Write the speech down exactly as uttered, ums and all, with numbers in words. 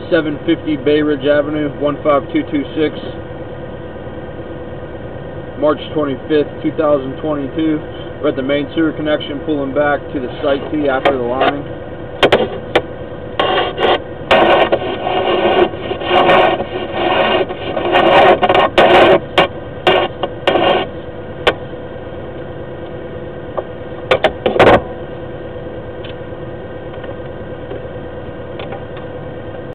seven fifty Bay Ridge Avenue, one five two two six, March twenty-fifth, two thousand twenty-two. We're at the main sewer connection, pulling back to the site T after the lining.